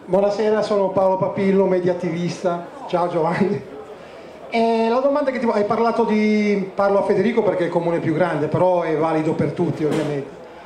Buonasera, sono Paolo Papillo, mediativista. Ciao Giovanni. E la domanda che ti hai parlato di... Parlo a Federico perché è il comune più grande, però è valido per tutti ovviamente.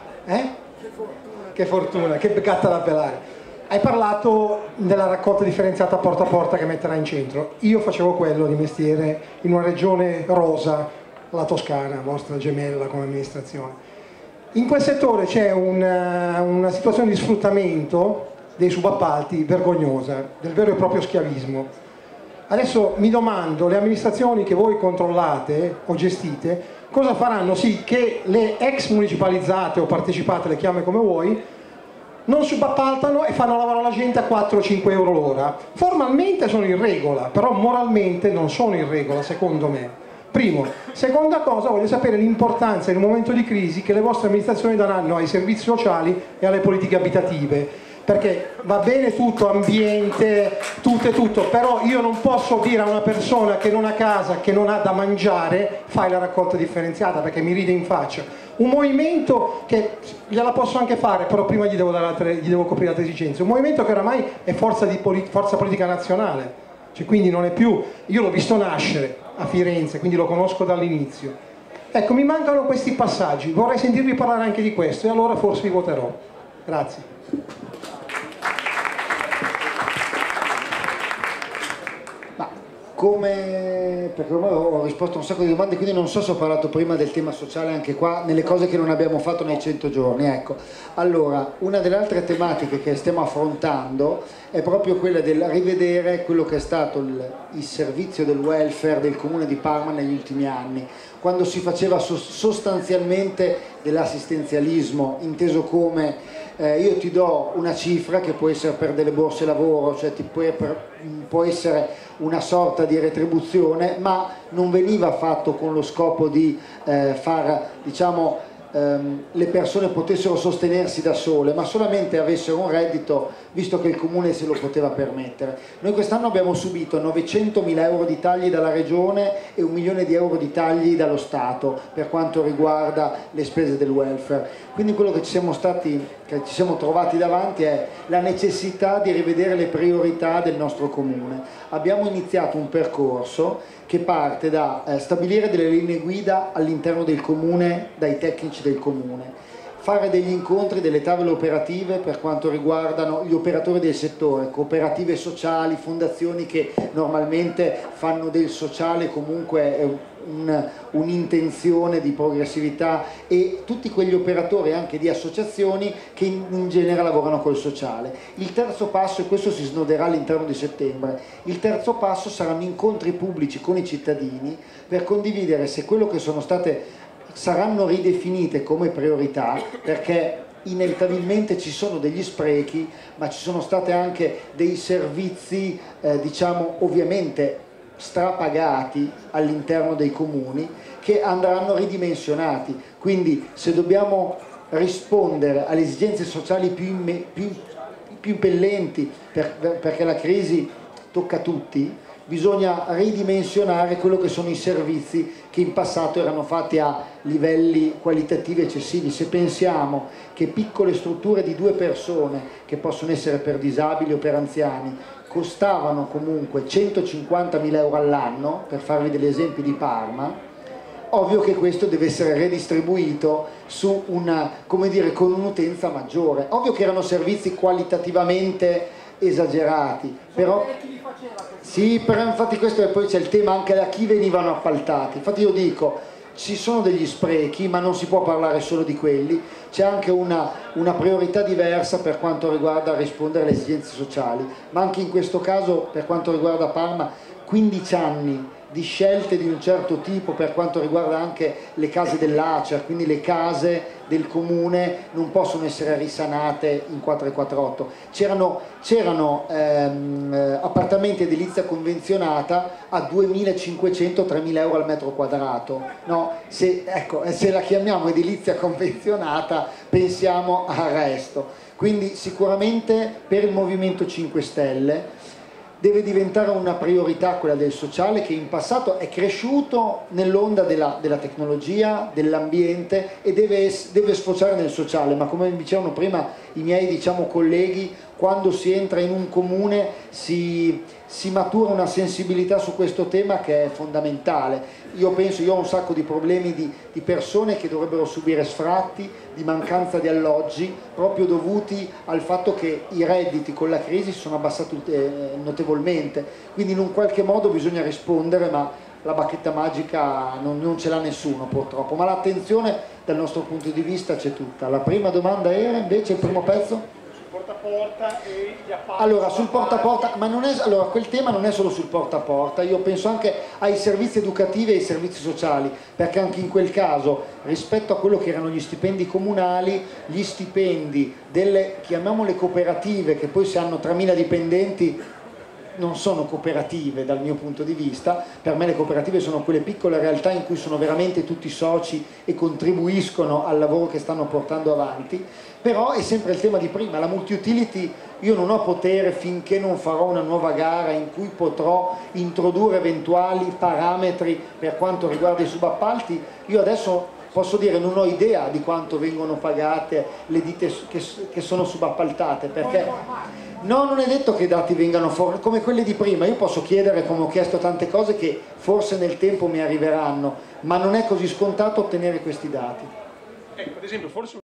Che fortuna, che gatta da pelare. Hai parlato della raccolta differenziata porta a porta che metterà in centro. Io facevo quello di mestiere in una regione rosa, la Toscana, vostra gemella come amministrazione. In quel settore c'è una situazione di sfruttamento dei subappalti vergognosa, del vero e proprio schiavismo. Adesso mi domando, le amministrazioni che voi controllate o gestite, cosa faranno sì che le ex municipalizzate o partecipate, le chiame come vuoi, non subappaltano e fanno lavorare la gente a 4-5 euro l'ora. Formalmente sono in regola, però moralmente non sono in regola, secondo me. Primo. Seconda cosa, voglio sapere l'importanza in un momento di crisi che le vostre amministrazioni daranno ai servizi sociali e alle politiche abitative. Perché va bene tutto, ambiente, tutto, però io non posso dire a una persona che non ha casa, che non ha da mangiare, fai la raccolta differenziata, perché mi ride in faccia. Un movimento che gliela posso anche fare, però prima gli devo coprire altre esigenze. Un movimento che oramai è forza politica nazionale, cioè, quindi non è più... Io l'ho visto nascere a Firenze, quindi lo conosco dall'inizio. Ecco, mi mancano questi passaggi, vorrei sentirvi parlare anche di questo e allora forse vi voterò. Grazie. Perché ormai ho risposto a un sacco di domande, quindi non so se ho parlato prima del tema sociale anche qua, nelle cose che non abbiamo fatto nei 100 giorni. Ecco, allora, una delle altre tematiche che stiamo affrontando è proprio quella del rivedere quello che è stato il servizio del welfare del comune di Parma negli ultimi anni, quando si faceva sostanzialmente dell'assistenzialismo, inteso come io ti do una cifra che può essere per delle borse lavoro, cioè può essere una sorta di retribuzione, ma non veniva fatto con lo scopo di far, diciamo, le persone potessero sostenersi da sole, ma solamente avessero un reddito, visto che il comune se lo poteva permettere. Noi quest'anno abbiamo subito 900.000 euro di tagli dalla regione e 1 milione di euro di tagli dallo Stato per quanto riguarda le spese del welfare. Quindi quello che ci siamo trovati davanti è la necessità di rivedere le priorità del nostro comune. Abbiamo iniziato un percorso che parte da stabilire delle linee guida all'interno del comune, dai tecnici del comune, fare degli incontri, delle tavole operative per quanto riguardano gli operatori del settore, cooperative sociali, fondazioni che normalmente fanno del sociale comunque un'intenzione di progressività, e tutti quegli operatori anche di associazioni che in genere lavorano col sociale. Il terzo passo, e questo si snoderà all'interno di settembre, il terzo passo saranno incontri pubblici con i cittadini per condividere se quello che saranno ridefinite come priorità, perché inevitabilmente ci sono degli sprechi, ma ci sono stati anche dei servizi, diciamo, ovviamente strapagati all'interno dei comuni, che andranno ridimensionati. Quindi se dobbiamo rispondere alle esigenze sociali più impellenti, perché la crisi tocca a tutti, bisogna ridimensionare quello che sono i servizi che in passato erano fatti a livelli qualitativi eccessivi. Se pensiamo che piccole strutture di 2 persone, che possono essere per disabili o per anziani, costavano comunque 150.000 euro all'anno, per farvi degli esempi di Parma, ovvio che questo deve essere redistribuito su con un'utenza maggiore. Ovvio che erano servizi qualitativamente esagerati, però sì, però infatti questo, e poi c'è il tema anche da chi venivano appaltati. Infatti io dico, ci sono degli sprechi, ma non si può parlare solo di quelli, c'è anche una priorità diversa per quanto riguarda rispondere alle esigenze sociali, ma anche in questo caso per quanto riguarda Parma 15 anni di scelte di un certo tipo per quanto riguarda anche le case dell'ACER, quindi le case del comune non possono essere risanate in 448. C'erano appartamenti edilizia convenzionata a 2.500-3.000 euro al metro quadrato, no? Se la chiamiamo edilizia convenzionata pensiamo al resto. Quindi sicuramente per il Movimento 5 Stelle deve diventare una priorità quella del sociale, che in passato è cresciuto nell'onda della tecnologia, dell'ambiente, e deve sfociare nel sociale, ma come dicevano prima i miei, diciamo, colleghi, quando si entra in un comune si matura una sensibilità su questo tema che è fondamentale. Io ho un sacco di problemi di persone che dovrebbero subire sfratti, di mancanza di alloggi, proprio dovuti al fatto che i redditi con la crisi si sono abbassati notevolmente, quindi in un qualche modo bisogna rispondere, ma la bacchetta magica non ce l'ha nessuno purtroppo, ma l'attenzione dal nostro punto di vista c'è tutta. La prima domanda era invece il primo pezzo? Porta a porta e gli appalti. Allora, sul porta a porta, ma non è, allora, quel tema non è solo sul porta a porta, io penso anche ai servizi educativi e ai servizi sociali, perché anche in quel caso, rispetto a quello che erano gli stipendi comunali, gli stipendi delle, chiamiamole cooperative, che poi se hanno 3.000 dipendenti non sono cooperative dal mio punto di vista. Per me le cooperative sono quelle piccole realtà in cui sono veramente tutti soci e contribuiscono al lavoro che stanno portando avanti, però è sempre il tema di prima, la multi-utility. Io non ho potere finché non farò una nuova gara in cui potrò introdurre eventuali parametri per quanto riguarda i subappalti. Io adesso posso dire non ho idea di quanto vengono pagate le ditte che sono subappaltate, perché no, non è detto che i dati vengano fuori come quelli di prima. Io posso chiedere, come ho chiesto tante cose, che forse nel tempo mi arriveranno, ma non è così scontato ottenere questi dati. Ecco, ad esempio, forse